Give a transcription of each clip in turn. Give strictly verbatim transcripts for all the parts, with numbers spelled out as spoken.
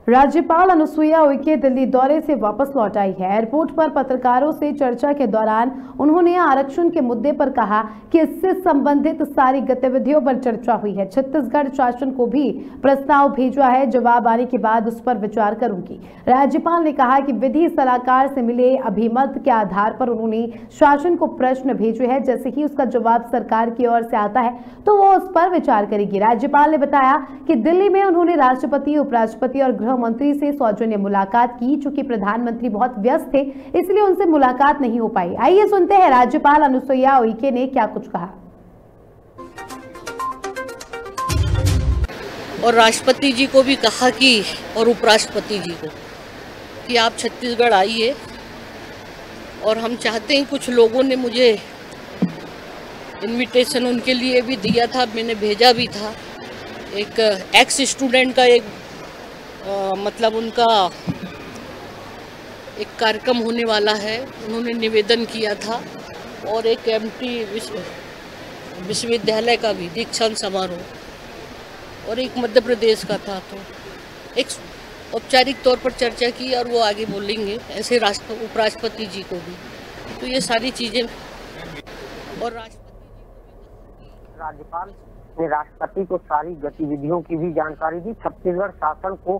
राज्यपाल अनुसुईया उइके दिल्ली दौरे से वापस लौट आई है। एयरपोर्ट पर पत्रकारों से चर्चा के दौरान उन्होंने आरक्षण के मुद्दे पर कहा कि इससे संबंधित सारी गतिविधियों पर चर्चा हुई है। छत्तीसगढ़ शासन को भी प्रस्ताव भेजा है, जवाब आने के बाद उस पर विचार करूंगी। राज्यपाल ने कहा कि विधि सलाहकार से मिले अभिमत के आधार पर उन्होंने शासन को प्रश्न भेजे हैं। जैसे ही उसका जवाब सरकार की ओर से आता है तो वो उस पर विचार करेगी। राज्यपाल ने बताया कि दिल्ली में उन्होंने राष्ट्रपति, उपराष्ट्रपति और गृह मंत्री से सौजन्य मुलाकात की। चूंकि प्रधानमंत्री बहुत व्यस्त थे इसलिए उनसे मुलाकात नहीं हो पाई। आइए सुनते हैं राज्यपाल अनुसुईया उइके ने क्या कुछ कहा। और राष्ट्रपति जी को भी कहा कि और उपराष्ट्रपति जी को कि आप छत्तीसगढ़ आइए, और हम चाहते हैं, कुछ लोगों ने मुझे इनविटेशन उनके लिए भी दिया था, मैंने भेजा भी था। एक एक्स स्टूडेंट का एक आ, मतलब उनका एक कार्यक्रम होने वाला है, उन्होंने निवेदन किया था, और एक एमटी विश्वविद्यालय का भी दीक्षांत समारोह, और एक मध्य प्रदेश का था। तो एक औपचारिक तौर पर चर्चा की और वो आगे बोलेंगे, ऐसे राष्ट्र उपराष्ट्रपति जी को भी। तो ये सारी चीज़ें, और राज्यपाल ने राष्ट्रपति को सारी गतिविधियों की भी जानकारी दी। छत्तीसगढ़ शासन को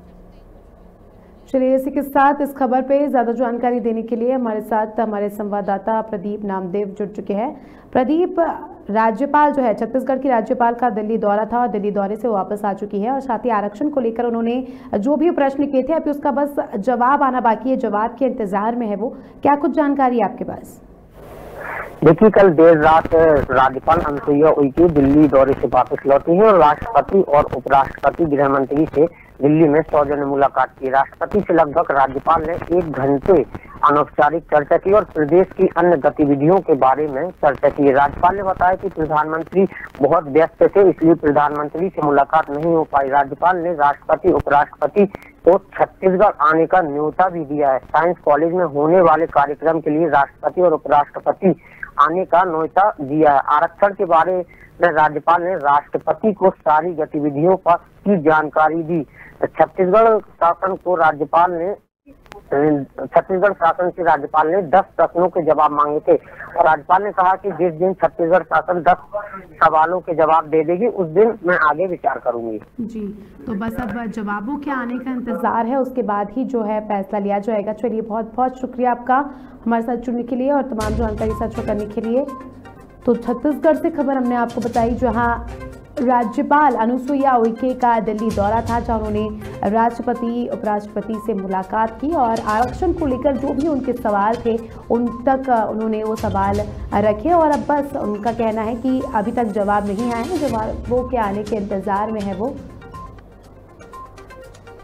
चलिए इसी के साथ इस खबर पे ज्यादा जानकारी देने के लिए हमारे साथ हमारे संवाददाता प्रदीप नामदेव जुड़ चुके हैं। प्रदीप, राज्यपाल जो है, छत्तीसगढ़ की राज्यपाल का दिल्ली दौरा था और दिल्ली दौरे से वापस आ चुकी है, और साथ ही आरक्षण को लेकर उन्होंने जो भी प्रश्न किए थे अभी उसका बस जवाब आना बाकी है, जवाब के इंतजार में है वो। क्या कुछ जानकारी है आपके पास? देखिए, कल देर रात राज्यपाल अनुसुईया उइके दिल्ली दौरे से वापस लौटी है और राष्ट्रपति और उपराष्ट्रपति, गृह मंत्री से दिल्ली में सौजन्य मुलाकात की। राष्ट्रपति से लगभग राज्यपाल ने एक घंटे अनौपचारिक चर्चा की और प्रदेश की अन्य गतिविधियों के बारे में चर्चा की। राज्यपाल ने बताया कि प्रधानमंत्री बहुत व्यस्त थे इसलिए प्रधानमंत्री से मुलाकात नहीं हो पाई। राज्यपाल ने राष्ट्रपति, उपराष्ट्रपति को छत्तीसगढ़ आने का न्योता भी दिया है। साइंस कॉलेज में होने वाले कार्यक्रम के लिए राष्ट्रपति और उपराष्ट्रपति आने का न्योता दिया है। आरक्षण के बारे में राज्यपाल ने राष्ट्रपति को सारी गतिविधियों पर की जानकारी दी। छत्तीसगढ़ शासन को राज्यपाल ने छत्तीसगढ़ शासन से राज्यपाल ने दस प्रश्नों के जवाब मांगे थे, और राज्यपाल ने कहा कि जिस दिन छत्तीसगढ़ शासन दस सवालों के जवाब दे देगी उस दिन मैं आगे विचार करूंगी। जी, तो बस अब जवाबों के आने का इंतजार है, उसके बाद ही जो है फैसला लिया जाएगा। चलिए, बहुत बहुत शुक्रिया आपका हमारे साथ जुड़ने के लिए और तमाम जानकारी साझा करने के लिए। तो छत्तीसगढ़ से खबर हमने आपको बताई, जहां राज्यपाल अनुसुईया उइके का दिल्ली दौरा था, जहां उन्होंने राष्ट्रपति, उपराष्ट्रपति से मुलाकात की और आरक्षण को लेकर जो भी उनके सवाल थे उन तक उन्होंने वो सवाल रखे, और अब बस उनका कहना है कि अभी तक जवाब नहीं आया है, जवाबों के आने के इंतजार में है वो।